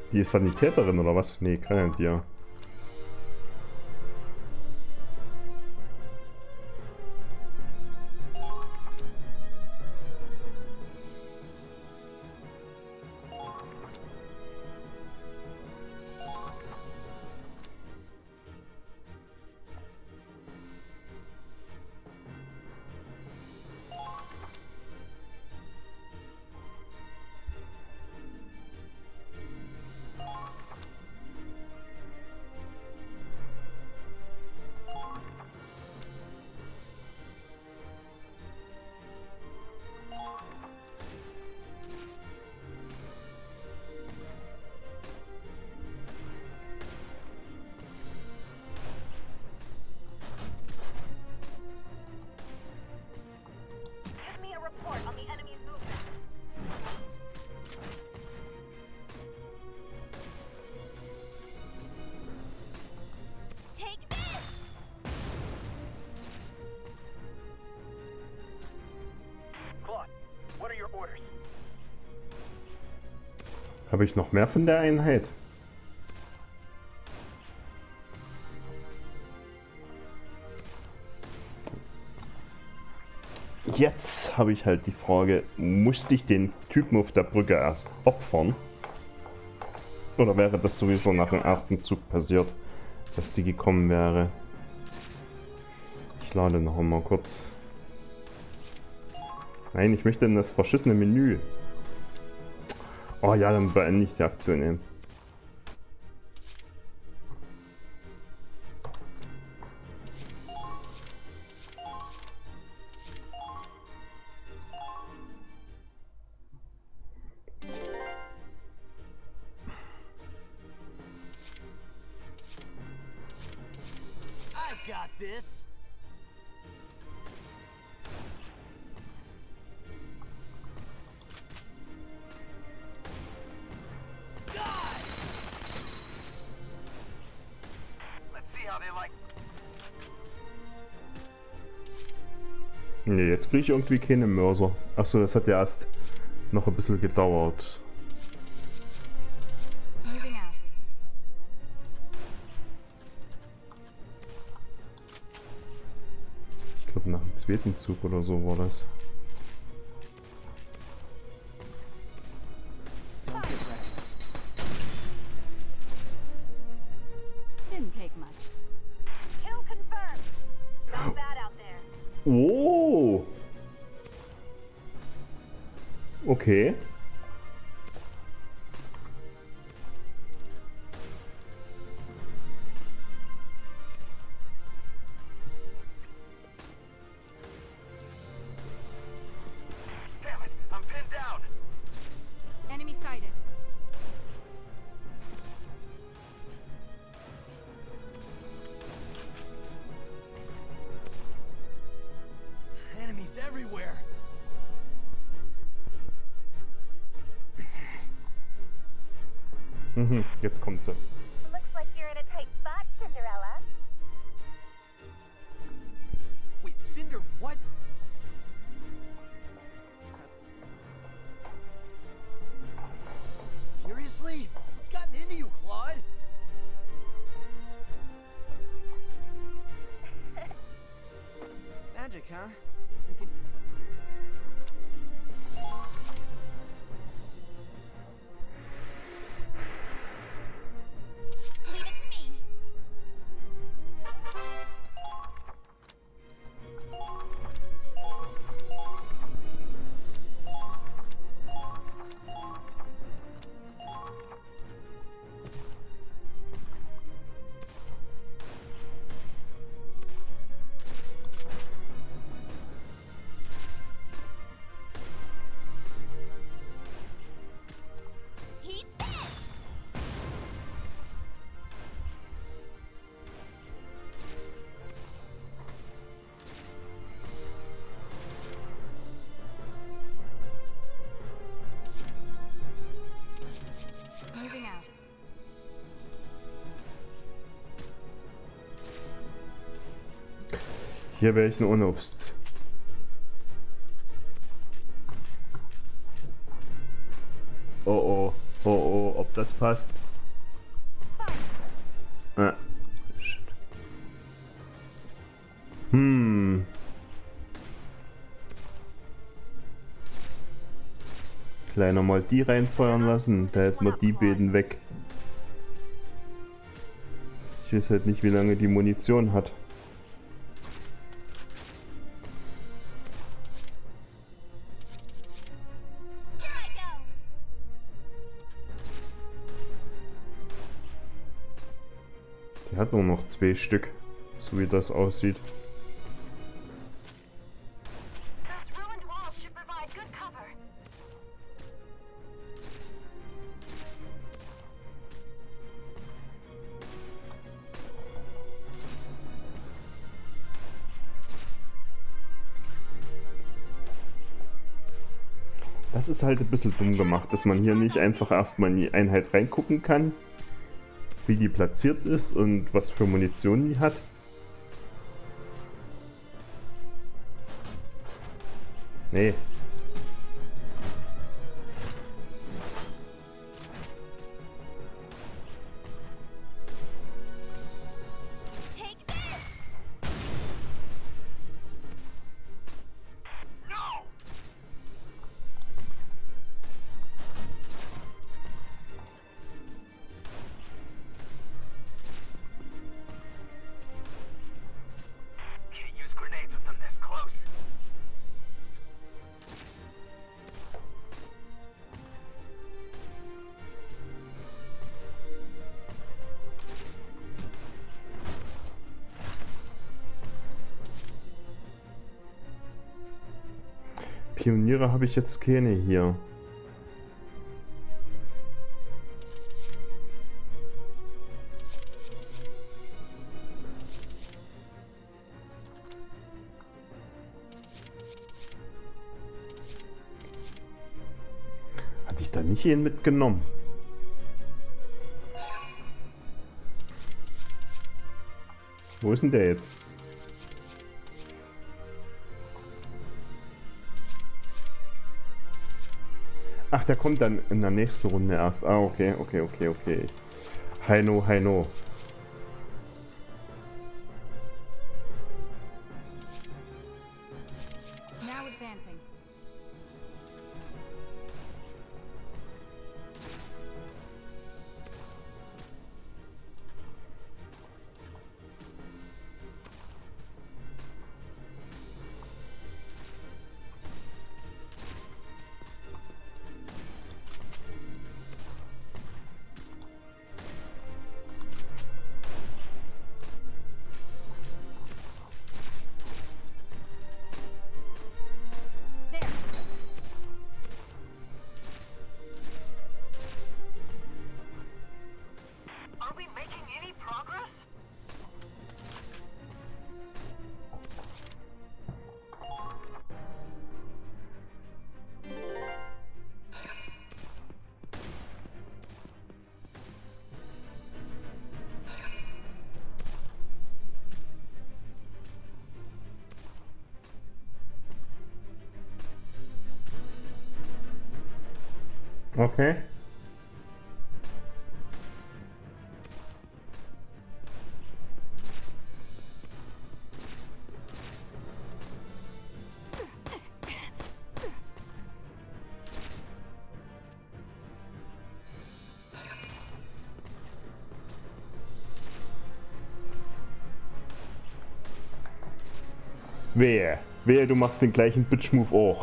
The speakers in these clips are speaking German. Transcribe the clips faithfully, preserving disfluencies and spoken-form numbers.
Die ist Sanitäterin oder was? Nee, Grenadier. Habe ich noch mehr von der Einheit? Jetzt habe ich halt die Frage, musste ich den Typen auf der Brücke erst opfern? Oder wäre das sowieso nach dem ersten Zug passiert, dass die gekommen wäre? Ich lade noch einmal kurz. Nein, ich möchte in das verschissene Menü. Oh ja, dann beende ich die Aktion eben. I got this. Ne, jetzt kriege ich irgendwie keine Mörser. Achso, das hat ja erst noch ein bisschen gedauert. Ich glaube nach dem zweiten Zug oder so war das. Oh! Okay. Damn it, I'm pinned down. Enemy sighted. Enemies everywhere. Mhm, jetzt kommt sie. Looks like you're in a tight spot, Cinderella. Wait, Cinder, what? Seriously? What's gotten into you, Claude? Magic, huh? We could... Leave it to me. Eat this. Moving out. Hier wäre ich ein Unobst. Oh oh. Oh oh, ob das passt? Ah. Shit. Hm. Kleiner mal die reinfeuern lassen, da hätten wir die beiden weg. Ich weiß halt nicht, wie lange die Munition hat. Here I go. Die hat nur noch zwei Stück, so wie das aussieht. Those ruined walls should provide good cover. Das ist halt ein bisschen dumm gemacht, dass man hier nicht einfach erstmal in die Einheit reingucken kann, wie die platziert ist und was für Munition die hat. Nee. Take this. Can't use grenades with them this close. Pioniere habe ich jetzt keine hier. Hatte ich da nicht jeden mitgenommen? Wo ist denn der jetzt? Ach, der kommt dann in der nächsten Runde erst. Ah, okay, okay, okay, okay. Heino, Heino. Now advancing. There. Are we making any progress? Okay. Wehe. Wehe, du machst den gleichen Bitch-Move auch.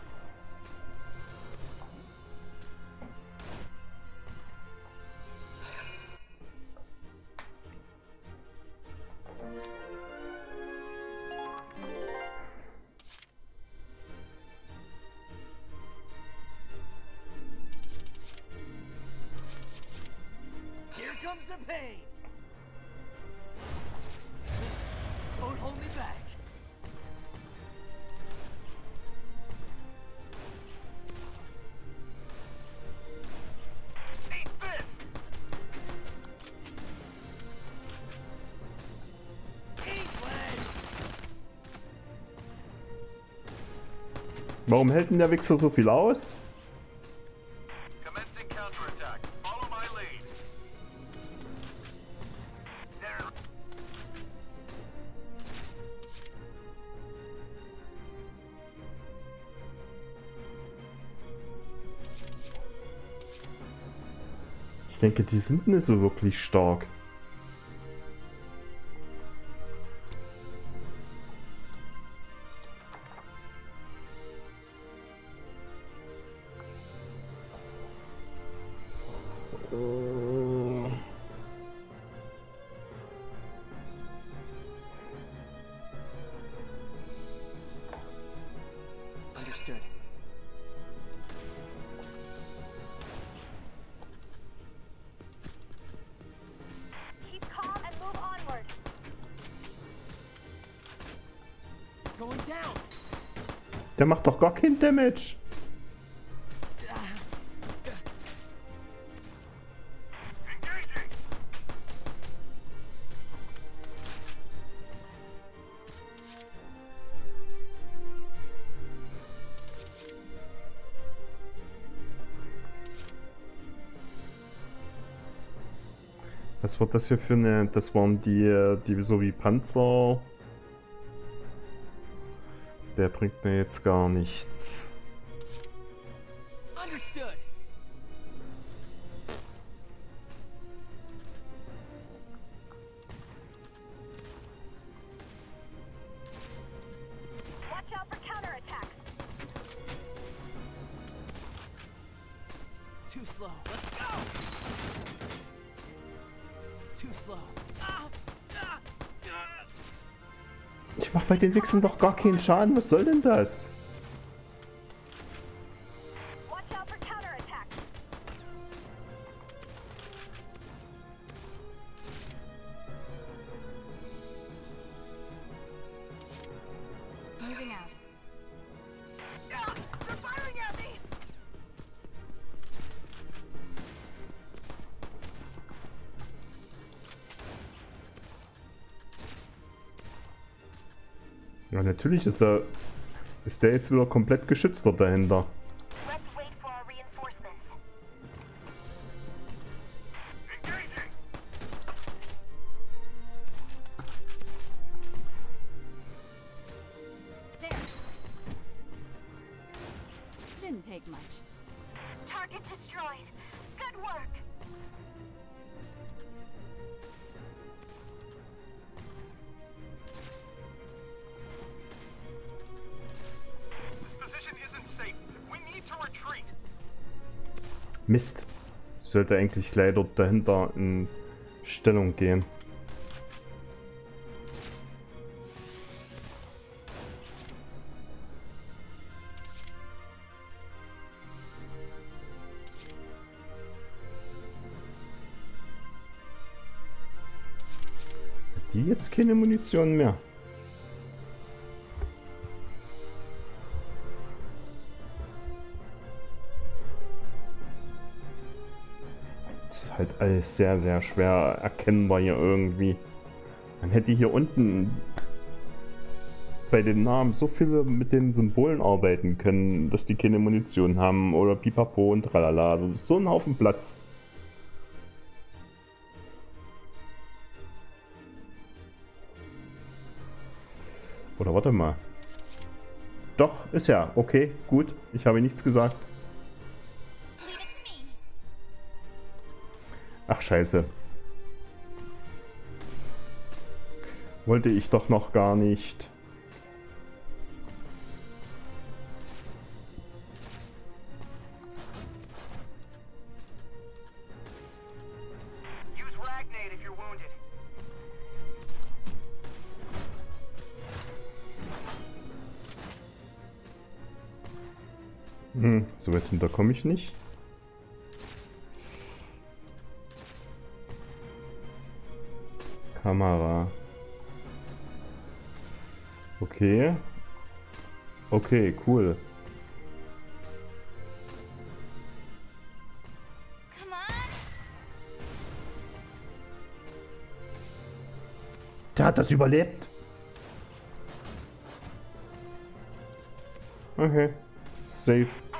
Here comes the pain. Don't hold me back. Eat this. Eat lead. Warum hält denn der Wichser so viel aus? Commencing counterattack. Follow my lead. There. Ich denke, die sind nicht so wirklich stark. Understood. Keep calm and move onward. Going down. Der macht doch gar kein Damage. Engaging. Was war das hier für eine... Das waren die, die so wie Panzer. Der bringt mir jetzt gar nichts. Understood. Watch out for counterattacks. Too slow. Let's go. Too slow. Ah, ah, ah. Ich mach bei den Wichsen doch gar keinen Schaden. Was soll denn das? Watch out for counterattacks. Moving out. Ah, they're firing at me. Ja, natürlich ist der... Ist der jetzt wieder komplett geschützt dort dahinter. Let's wait for our reinforcements. Engaging. There. Didn't take much. Target destroyed. Good work. This position isn't safe. We need to retreat. Mist. Sollte eigentlich gleich dort dahinter in Stellung gehen. Hat die jetzt keine Munition mehr? Das ist halt alles sehr, sehr schwer erkennbar hier irgendwie. Man hätte hier unten bei den Namen so viele mit den Symbolen arbeiten können, dass die keine Munition haben oder pipapo und tralala. Das ist so ein Haufen Platz. Oder warte mal. Doch, ist ja. Okay, gut. Ich habe nichts gesagt. Leave it to me. Ach, scheiße. Wollte ich doch noch gar nicht. Use Ragnade if you're wounded. Hm, so weit hinter komme ich nicht. Kamera. Okay. Okay, cool. Come on. Der hat das überlebt. Okay. Safe.